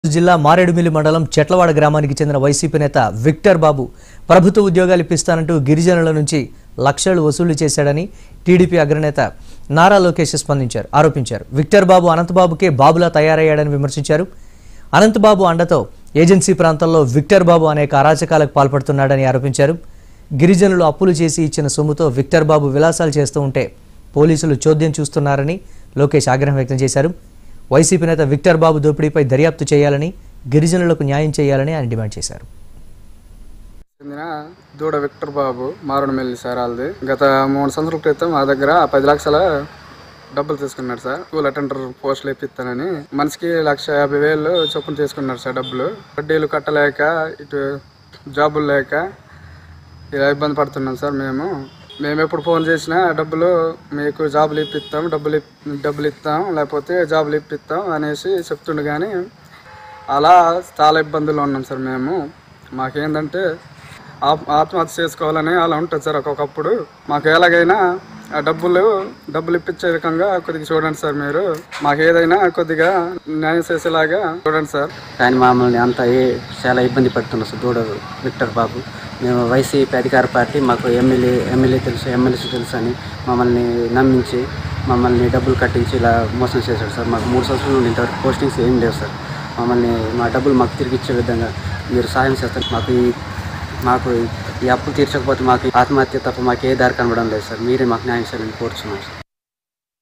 జిల్లా మారేడుమిల్లి మండలం చెట్లవాడ గ్రామానికి చెందిన వైసీపీ నేత విక్టర్ బాబు ప్రభుత్వ ఉద్యోగాలు ఇప్పిస్తానంటూ గిరిజనుల నుంచి లక్షలు వసూలు చేశాడని టీడీపీ అగ్రనేత నారా లోకేష్ ఆరోపించారు. విక్టర్ బాబు అనంతబాబుకే బాబులా తయారయ్యాడని విమర్శించారు. అనంతబాబు అండతో ఏజెన్సీ ప్రాంతాల్లో విక్టర్ బాబు అనేక అరాచకాలకు పాల్పడుతున్నాడని ఆరోపించారు. గిరిజనులు అప్పులు చేసి ఇచ్చిన సొమ్ముతో విక్టర్ బాబు విలాసాలు చేస్తూ ఉంటే పోలీసులు చోద్యం చూస్తున్నారని లోకేష్ ఆగ్రహం వ్యక్తం చేశారు. వైసీపీ నేత విక్టర్ బాబు దోపిడీపై దర్యాప్తు చేయాలని, గిరిజనులకు న్యాయం చేయాలని ఆయన డిమాండ్ చేశారు. దూడ విక్టర్ బాబు మారేడుమిల్లి సార్ వాళ్ళది. గత 3 సంవత్సరాల క్రితం మా దగ్గర 10 లక్షల డబ్బులు తీసుకున్నాడు సార్. స్కూల్ అటెండర్ పోస్టులు ఇప్పిస్తానని మనిషికి 1,50,000 చొప్పున తీసుకున్నాడు సార్. డబ్బులు వడ్డీలు కట్టలేక, ఇటు జాబులు లేక ఇలా ఇబ్బంది పడుతున్నాం సార్. మేము ఎప్పుడు ఫోన్ చేసినా డబ్బులు మీకు జాబులు ఇప్పిస్తాం, డబ్బులు ఇస్తాం, లేకపోతే జాబులు ఇప్పిస్తాం అనేసి చెప్తుండే. కానీ అలా చాలా ఇబ్బందులు ఉన్నాం సార్. మాకేంటంటే ఆత్మహత్య చేసుకోవాలని అలా ఉంటుంది సార్. ఒక్కొక్కప్పుడు మాకు ఎలాగైనా ఆ డబ్బులు ఇప్పించే రకంగా కొద్దిగా చూడండి సార్. మీరు మాకు ఏదైనా కొద్దిగా న్యాయం చేసేలాగా చూడండి సార్. కానీ మమ్మల్ని అంతా చాలా ఇబ్బంది పడుతున్నాం సార్. దూడ విక్టర్ బాబు, మేము వైసీపీ అధికార పార్టీ, మాకు ఎమ్మెల్యే తెలుసు, ఎమ్మెల్సీ తెలుసు అని మమ్మల్ని నమ్మించి మమ్మల్ని డబ్బులు కట్టించి ఇలా మోసం చేశాడు సార్. మాకు 3 సంవత్సరాల నుండి ఇంతవరకు పోస్టింగ్స్ ఏం లేవు సార్. మా డబ్బులు మాకు తిరిగి ఇచ్చే విధంగా మీరు సహాయం చేస్తారు. మాకు ఈ అప్పు తీర్చకపోతే మాకు ఆత్మహత్య తప్ప మాకు ఏ దారి కనబడం లేదు సార్. మీరే మాకు న్యాయం చేయాలని కోరుచున్నాం సార్.